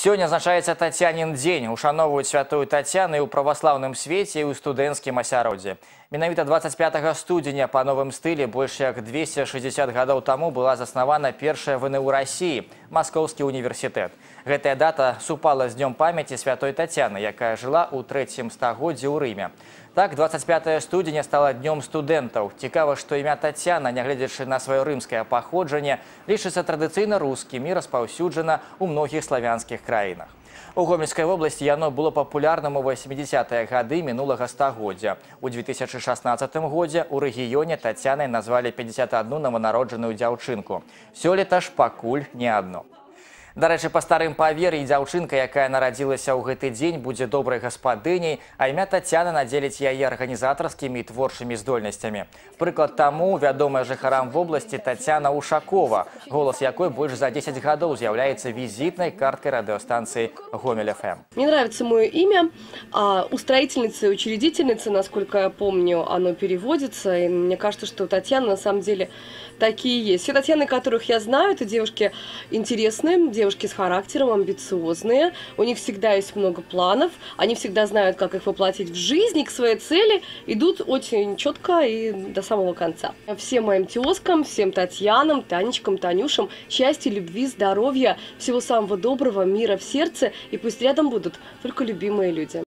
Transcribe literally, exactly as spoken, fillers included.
Сёння адзначаецца Тацянін дзень. Ушановваюць святую Тацяну і ў праваслаўным свеце, і ў студэнцкім асяроддзі. Менавіта двадцать пятага студзеня па новым стылі больш як двести шестьдесят гадоў таму была заснавана першая вэ эн у Расіі – Маскоўскі універсітэт. Гэтая дата супала з днём памяці святой Тацяны, якая жыла ў трэцім стагоддзі ў Рыме. Так, двадцать пятое студзеня стала днём студэнтаў. Цікава, што імя Тацяна, нягледзячы на сваё рымскае паходжанне, лічыцца традыцыйна рускім і распаўсюджана ў многіх славянскіх краінах. У Гомельскай вобласці яно было папулярным у восьмідзесятыя гады мінулага стагоддзя. У две тысячи шестнадцатым годзе ў рэгіёне Тацянай назвалі пятьдесят одну новонароджаную дзяўчынку. Сёлета ж пакуль не адно. Дарэчы, па старым павер'і, дзяўчынка, якая нарадзілася ў гэты дзень, будзе добрай гаспадыняй, а імя Тацяна надзеліць яе арганізатарскімі і творчымі здольнасцямі. Прыклад таму вядомая жыхарам вобласці Тацяна Ушакова, голас якой больш за десять гадоў з'яўляецца візітнай карткай радыёстанцыі Гомель эф эм. Мне нравится мое имя. Устроительница и учредительница, насколько я помню, оно переводится. И мне кажется, что Татьяна на самом деле такие есть. Все Татьяны, которых я знаю, это девушки интересные, девушки с характером, амбициозные. У них всегда есть много планов. Они всегда знают, как их воплотить в жизнь, к своей цели идут очень четко и до самого конца. Всем моим тезкам, всем Татьянам, Танечкам, Танюшам счастья, любви, здоровья, всего самого доброго, мира в сердце. И пусть рядом будут только любимые люди.